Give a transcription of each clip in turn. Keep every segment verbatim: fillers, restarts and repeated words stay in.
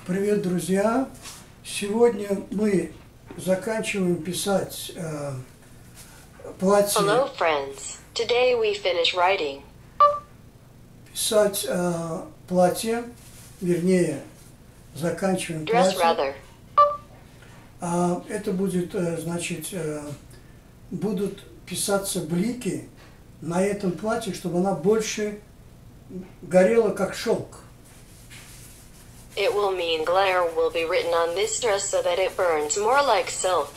Привет, друзья! Сегодня мы заканчиваем писать э, платье. Hello, friends. Today we finish writing. Писать э, платье, вернее, заканчиваем Dress платье. rather. А это будет, э, значит, э, будут писаться блики на этом платье, чтобы она больше горела, как шелк. It will mean glare will be written on this dress so that it burns more like silk.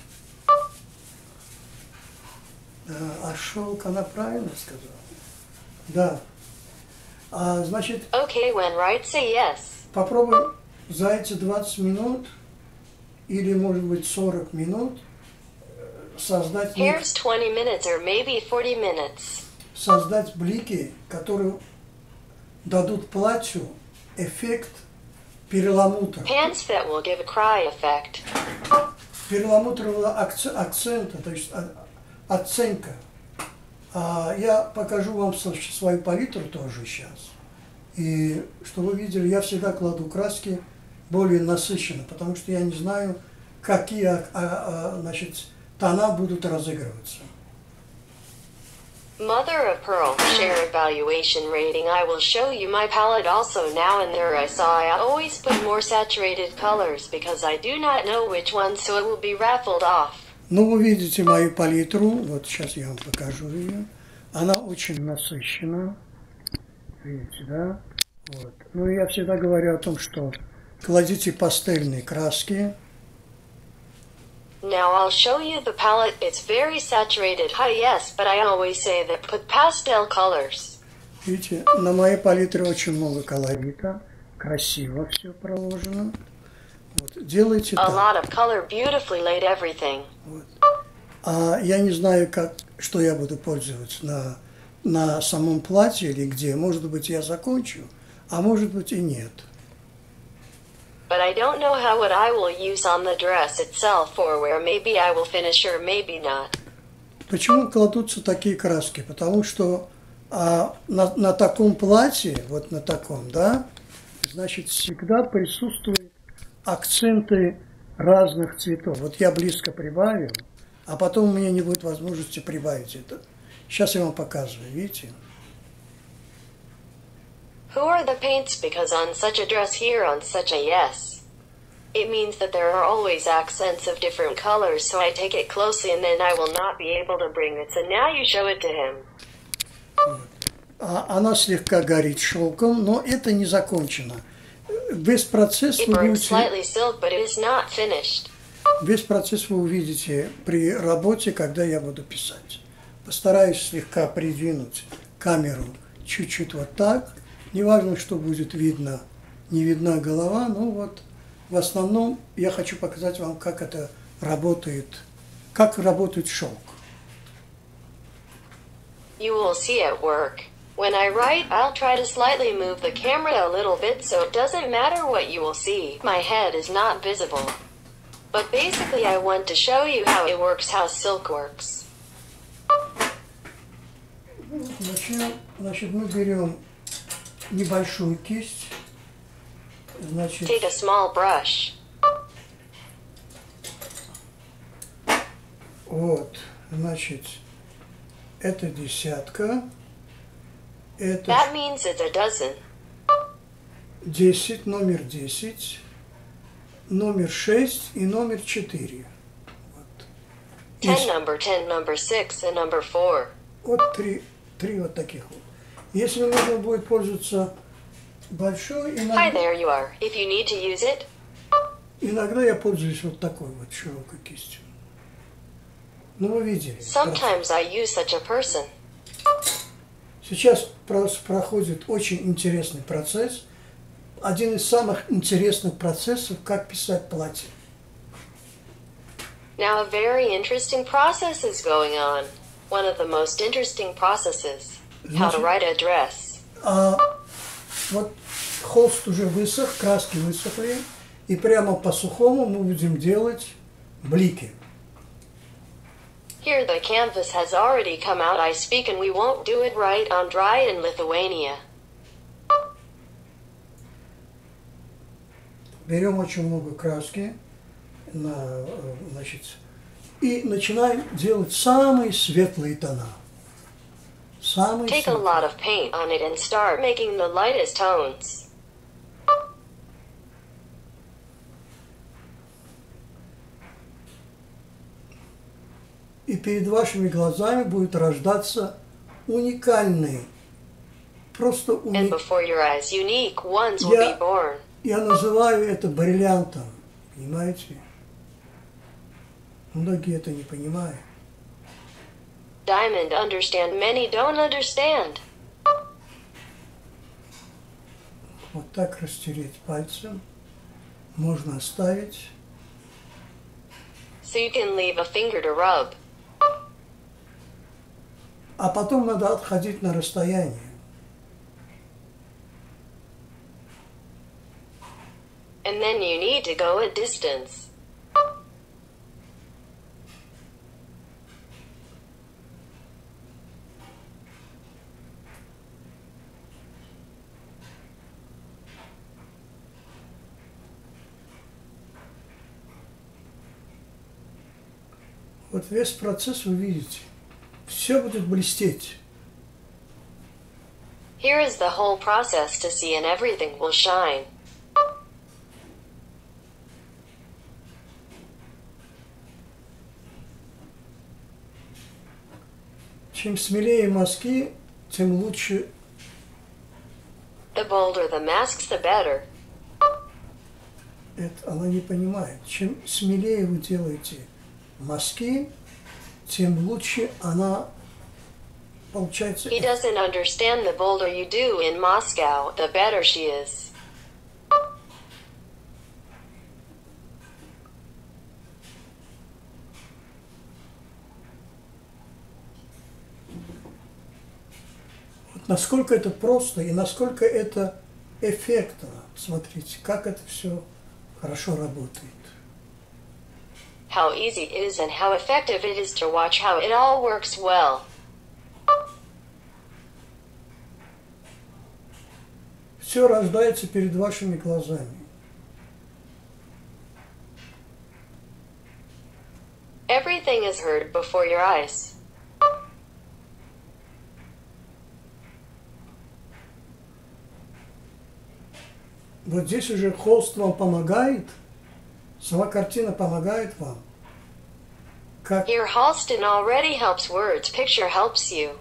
А шелк, она правильно сказала? Да. А, значит, Okay, when right, say yes. попробуем за эти двадцать минут или, может быть, сорок минут создать, Here's twenty minutes or maybe forty minutes. создать блики, которые дадут платью эффект перламутра. Pants that will give a cry effect. Перламутрового акцента, то есть оценка. А я покажу вам свою палитру тоже сейчас. И чтобы вы видели, я всегда кладу краски более насыщенно, потому что я не знаю, какие а, а, значит, тона будут разыгрываться. Mother of pearl, share evaluation rating. I will show you my palette also. Now and there I saw I always put more saturated colors because I do not know which one, so it will be raffled off. Ну, вы видите мою палитру, вот сейчас я вам покажу ее. Она очень насыщена, видите, да? Вот. Ну, я всегда говорю о том, что кладите пастельные краски. Now I'll show you the palette. It's very saturated. Hi, yes, but I always say that put pastel colors. Видите, на моей палитре очень много колорита, красиво все проложено. Вот. Делайте A так. lot of color, beautifully laid everything. Вот. А я не знаю, как, что я буду пользоваться на, на самом платье или где. Может быть, я закончу, а может быть и нет. But I don't know how what I will use on the dress itself or where maybe I will finish or maybe not. Почему кладутся такие краски? Потому что а, на, на таком платье, вот на таком, да, значит, всегда присутствуют акценты разных цветов. Вот я близко прибавил, а потом у меня не будет возможности прибавить это. Сейчас я вам показываю, видите? Who are the paints? Because on such a dress here, on such a yes, it means that there are always accents of different colors, so I take it closely and then I will not be able to bring it. So now you show it to him. А, она слегка горит шелком, но это не закончено. Весь процесс It вы burns будете, slightly silk, but it is not finished. весь процесс вы увидите при работе, когда я буду писать. Постараюсь слегка придвинуть камеру чуть-чуть вот так. Неважно, что будет видно, не видна голова, но вот в основном я хочу показать вам, как это работает, как работает шелк. You will see at work. When I write, I'll try to slightly move the camera a little bit so it doesn't matter what you will see. My head is not visible. But basically I want to show you how it works, how silk works. Начнем, значит, мы берем небольшую кисть, значит, Take a small brush. вот, значит, это десятка, это That means it's a dozen. десять, номер десять, номер шесть и номер четыре. Вот. Ten Есть- number, ten number six, and number four. Вот три, три вот таких вот. Если нужно будет пользоваться большой, Hi, иногда, there you are. If you need to use it, иногда я пользуюсь вот такой вот широкой кистью. Ну, вы видели. sometimes I use such a person. Сейчас просто проходит очень интересный процесс. Один из самых интересных процессов, как писать платье. Now a very interesting process is going on. One of the most interesting processes. How to write a dress. А вот холст уже высох, краски высохли, и прямо по сухому мы будем делать блики. Here the canvas has already come out. I speak and we won't do it right on dry in Lithuania. берем очень много краски, на, э, значит, и начинаем делать самые светлые тона. Самые Take a светлые. lot of paint on it and start making the lightest tones. И перед вашими глазами будет рождаться уникальный, просто And уникальный. before your eyes, unique ones will be Я, born. я называю это бриллиантом, понимаете? Многие это не понимают. Diamond understand, many don't understand. Вот так растереть пальцем, можно оставить. So you can leave a finger to rub. А потом надо отходить на расстояние. And then you need to go a distance. Вот весь процесс вы видите. Все будет блестеть. Here is the whole process to see, and everything will shine. Чем смелее мазки, тем лучше. The bolder the masks, the better. Это она не понимает. Чем смелее вы делаете мазки, тем лучше она получается. He doesn't understand. The bolder you do in Moscow, the better she is. Вот насколько это просто и насколько это эффектно. Смотрите, как это все хорошо работает. How easy it is and how effective it is to watch how it all works well. Все рождается перед вашими глазами. Everything is heard before your eyes. Вот здесь уже холст вам помогает, сама картина помогает вам. Как Here, Halston already helps words. Picture helps you.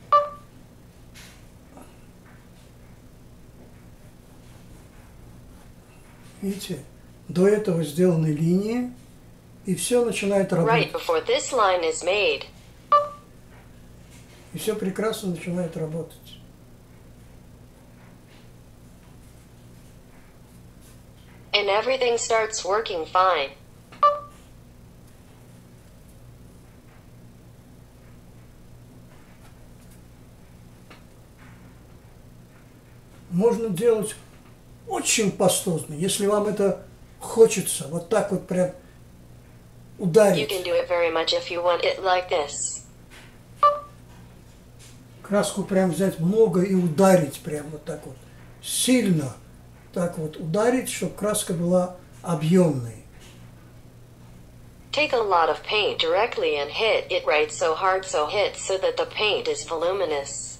видите, до этого сделаны линии, и все начинает Right работать. before this line is made. И все прекрасно начинает работать. And everything starts working fine. Можно делать очень пастозно, если вам это хочется, вот так вот прям You ударить. can do it very much if you want it like this. Краску прям взять много и ударить прям вот так вот. Сильно так вот ударить, чтобы краска была объемной. Take a lot of paint directly and hit it right so hard so hit so that the paint is voluminous.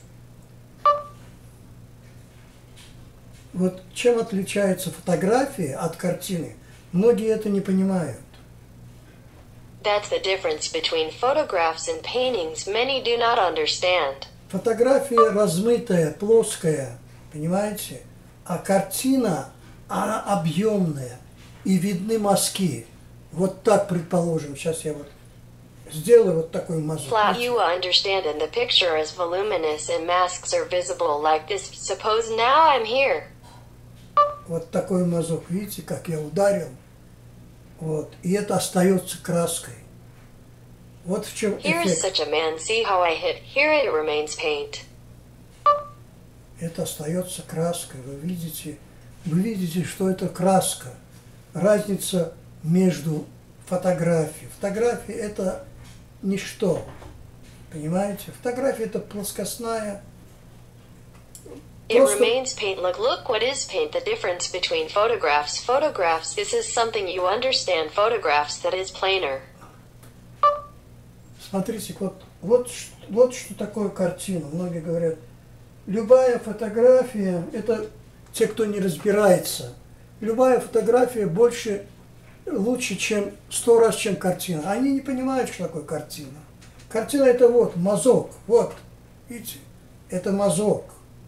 Вот чем отличается фотография от картины, многие это не понимают. That's the difference between photographs and paintings many do not understand. Фотография размытая, плоская, понимаете? А картина, она объемная, и видны мазки. Вот так, предположим, сейчас я вот сделаю вот такой мазок. Flat you understand and the picture is voluminous and masks are visible like this. Suppose now I'm here. Вот такой мазок, видите, как я ударил? Вот, и это остается краской. Вот в чем Here is эффект. such a man. See how I hit. Here it remains paint. Это остается краской. Вы видите, вы видите, что это краска. Разница между фотографией. Фотография это ничто. Понимаете? Фотография это плоскостная It remains paint. Look, look, what is paint? The difference between photographs. Photographs, this is something you understand. Photographs, that is plainer. Смотрите, вот, вот, вот что такое картина. Многие говорят, любая фотография, это те, кто не разбирается, любая фотография больше, лучше, чем сто раз, чем картина. Они не понимают, что такое картина. Картина это вот, мазок, вот, видите, это мазок.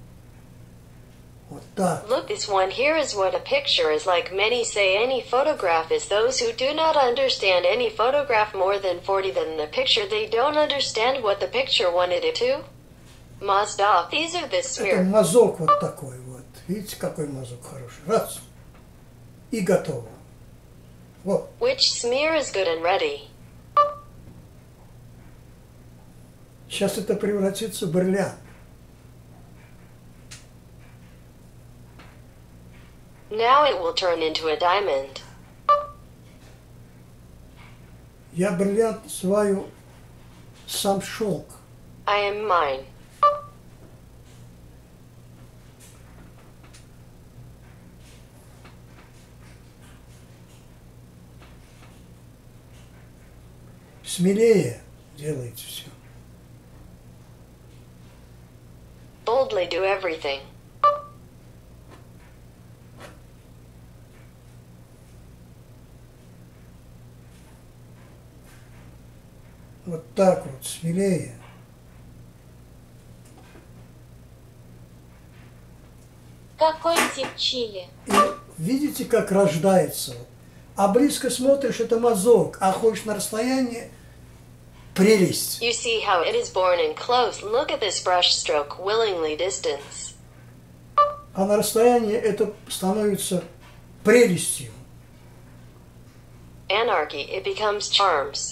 Вот так. Look, this one here is what a picture is like. Many say any photograph is those who do not understand any photograph more than forty than the picture. They don't understand what the picture wanted it to. Mazda, these are the Это smear. мазок вот такой вот. Видите, какой мазок хороший. Раз. И готово. Вот. Which smear is good and ready? Сейчас это превратится в бриллиант. Now it will turn into a diamond. Я бриллиант называю сам шелк. I am mine. Смелее делайте все. Boldly do everything. Вот так вот, смелее. Какой тип чили? И видите, как рождается. А близко смотришь, это мазок, а ходишь на расстоянии, прелесть. You see how it is born in close. Look at this brush stroke, willingly distance. А на расстоянии это становится прелестью. Anarchy, it becomes charms.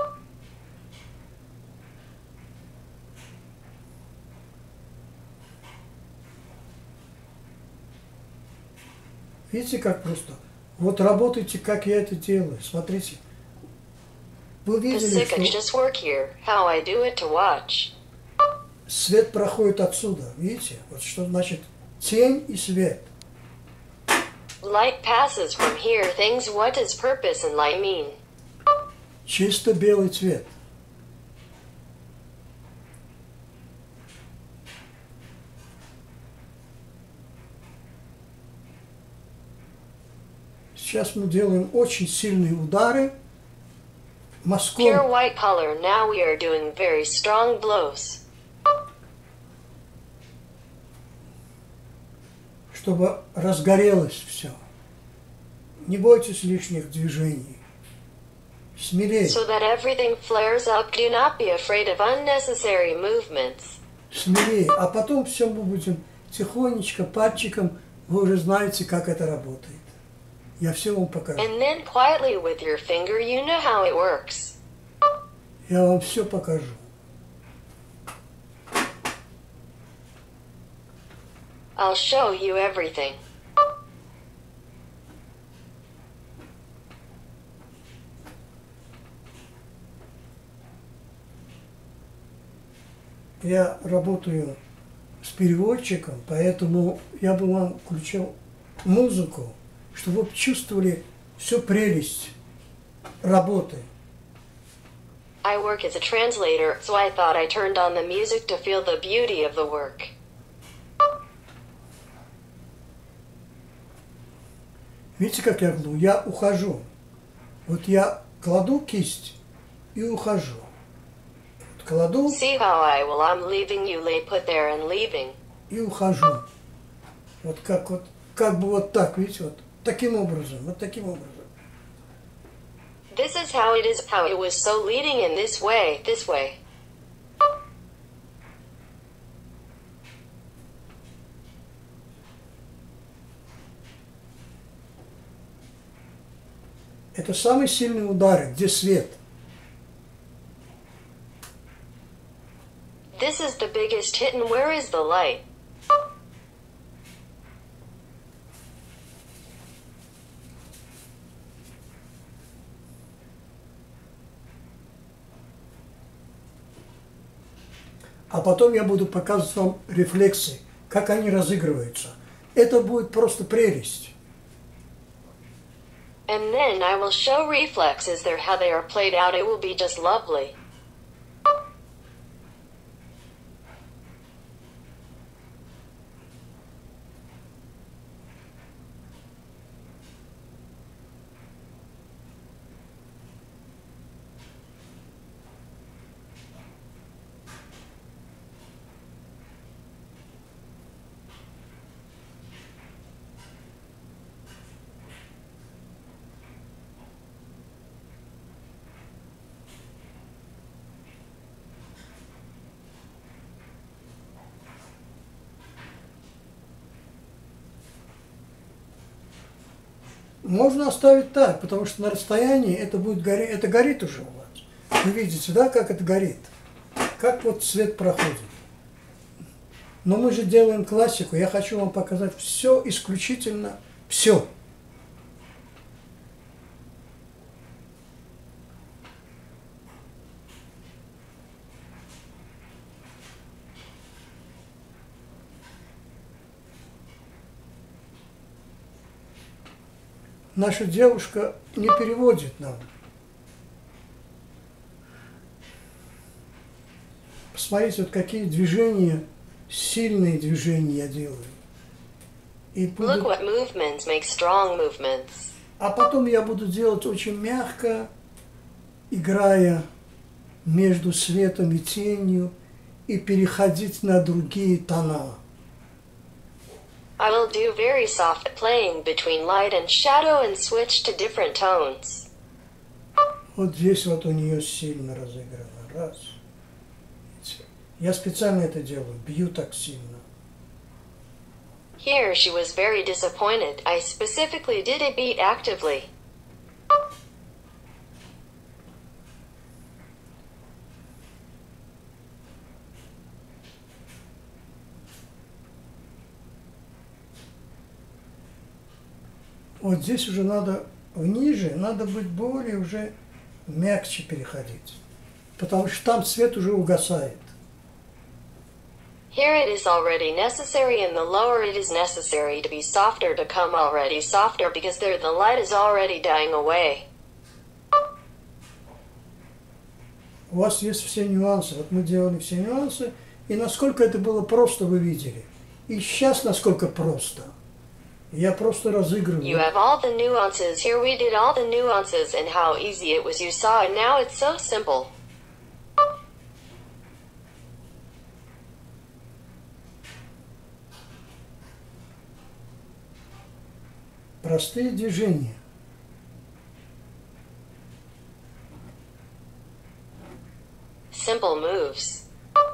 Видите, как просто? Вот работайте, как я это делаю. Смотрите. Вы видели, Pacific, что just work here. How I do it to watch. свет проходит отсюда. Видите? Вот что значит тень и свет. Light passes from here. Things, what does purpose and light mean? Чисто белый цвет. Сейчас мы делаем очень сильные удары Pure мазком, white color. Now we are doing very strong blows. чтобы разгорелось все. Не бойтесь лишних движений. Смелее, So that everything flares up. Do not be afraid of unnecessary movements. смелее. А потом все мы будем тихонечко, пальчиком, вы уже знаете, как это работает. Я все вам покажу. And then quietly with your finger, you know how it works. Я вам все покажу. I'll show you everything. Я работаю с переводчиком, поэтому я бы вам включил музыку, чтобы вы чувствовали всю прелесть работы. I work as a translator, so I thought I turned on the music to feel the beauty of the work. Видите, как я кладу? Я ухожу. Вот я кладу кисть и ухожу. Вот кладу See how I, well, I'm leaving you lay put there and leaving. и ухожу. Вот как вот, как бы вот так, видите, вот таким образом, вот таким образом. This is how it is, how it was so leading in this way, this way. Это самый сильный удар, где свет. This is the biggest hit, and where is the light? А потом я буду показывать вам рефлексы, как они разыгрываются. Это будет просто прелесть. And then I will show reflexes there how they are played out. It will be just lovely. Можно оставить так, потому что на расстоянии это будет гореть, это горит уже у вас. Вы видите, да, как это горит? Как вот свет проходит. Но мы же делаем классику, я хочу вам показать все исключительно, все. Наша девушка не переводит нам. Посмотрите, вот какие движения, сильные движения я делаю. И буду... Look what movements make strong movements. А потом я буду делать очень мягко, играя между светом и тенью, и переходить на другие тона. I will do very soft playing between light and shadow and switch to different tones. Вот здесь вот у нее сильно разыграно. Раз. Я специально это делаю, бью так сильно. Here she was very disappointed. I specifically did a beat actively. Вот здесь уже надо, ниже, надо быть более уже мягче переходить. Потому что там свет уже угасает. Here it is already necessary, and the lower it is necessary to be softer to come already softer because there the light is already dying away. У вас есть все нюансы. Вот мы делали все нюансы, и насколько это было просто, вы видели. И сейчас насколько просто. Я просто разыгрываю. You have all the nuances. Here we did all the nuances and how easy it was. You saw it. Now it's so simple. Простые движения. Simple moves.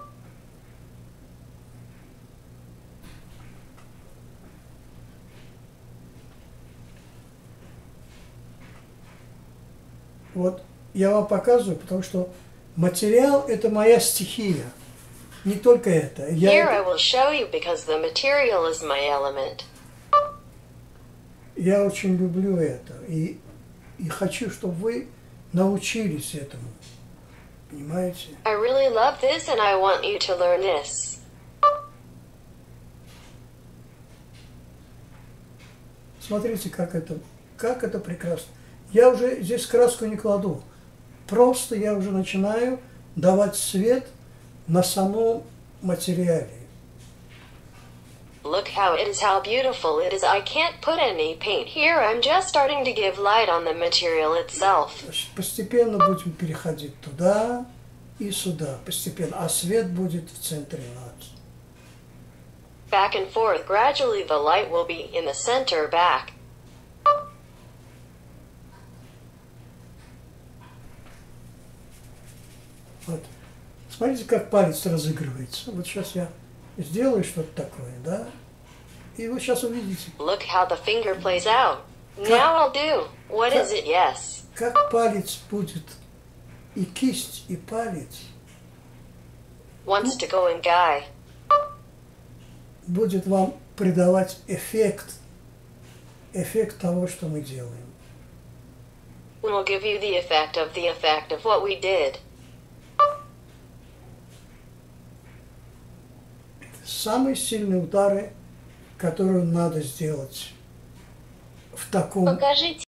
Вот я вам показываю, потому что материал – это моя стихия. Не только это. Я Here I это- will show you because the material is my element. Я очень люблю это и, и хочу, чтобы вы научились этому. Понимаете? I really love this and I want you to learn this. Смотрите, как это, как это прекрасно. Я уже здесь краску не кладу. Просто я уже начинаю давать свет на самом материале. Look how it is, how beautiful it is. I can't put any paint here. I'm just starting to give light on the material itself. Значит, постепенно будем переходить туда и сюда. Постепенно. А свет будет в центре нас. Back and forth. Gradually the light will be in the center back. Вот. Смотрите, как палец разыгрывается. Вот сейчас я сделаю что-то такое, да? И вы сейчас увидите, Look how the finger plays out. Now I'll do. What is it? Yes. как палец будет, и кисть, и палец Wants to go in guy. будет вам придавать эффект, эффект того, что мы делаем. Will give you the effect of the effect of what we did. самые сильные удары, которые надо сделать в таком Покажите